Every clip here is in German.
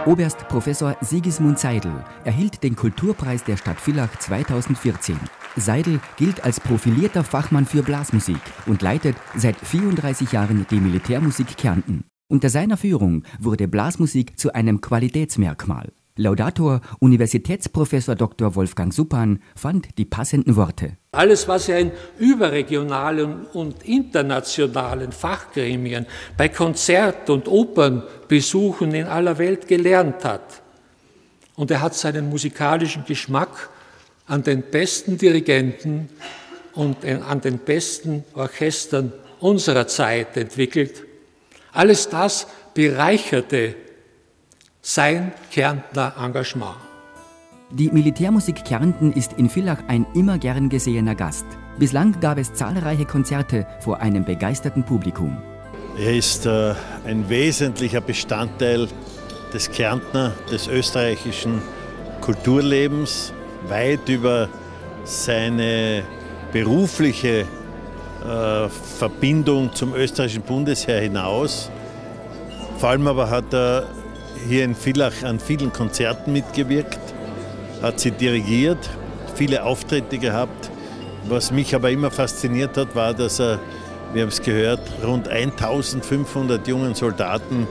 Oberst Professor Sigismund Seidel erhielt den Kulturpreis der Stadt Villach 2014. Seidel gilt als profilierter Fachmann für Blasmusik und leitet seit 34 Jahren die Militärmusik Kärnten. Unter seiner Führung wurde Blasmusik zu einem Qualitätsmerkmal. Laudator Universitätsprofessor Dr. Wolfgang Suppan fand die passenden Worte. Alles, was er in überregionalen und internationalen Fachgremien, bei Konzert- und Opernbesuchen in aller Welt gelernt hat. Und er hat seinen musikalischen Geschmack an den besten Dirigenten und an den besten Orchestern unserer Zeit entwickelt. Alles das bereicherte sein Kärntner Engagement. Die Militärmusik Kärnten ist in Villach ein immer gern gesehener Gast. Bislang gab es zahlreiche Konzerte vor einem begeisterten Publikum. Er ist ein wesentlicher Bestandteil des Kärntner, des österreichischen Kulturlebens, weit über seine berufliche Verbindung zum österreichischen Bundesheer hinaus. Vor allem aber hat er hier in Villach an vielen Konzerten mitgewirkt, hat sie dirigiert, viele Auftritte gehabt. Was mich aber immer fasziniert hat, war, dass er, wir haben es gehört, rund 1500 jungen Soldaten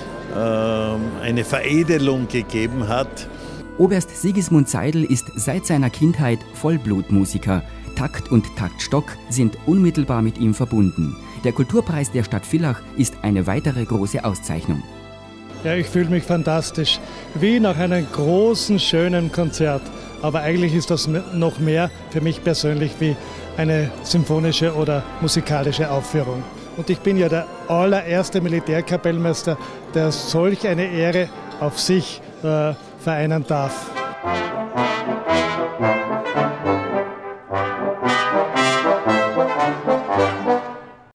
eine Veredelung gegeben hat. Oberst Sigismund Seidel ist seit seiner Kindheit Vollblutmusiker. Takt und Taktstock sind unmittelbar mit ihm verbunden. Der Kulturpreis der Stadt Villach ist eine weitere große Auszeichnung. Ja, ich fühle mich fantastisch, wie nach einem großen, schönen Konzert. Aber eigentlich ist das noch mehr für mich persönlich wie eine symphonische oder musikalische Aufführung. Und ich bin ja der allererste Militärkapellmeister, der solch eine Ehre auf sich vereinen darf.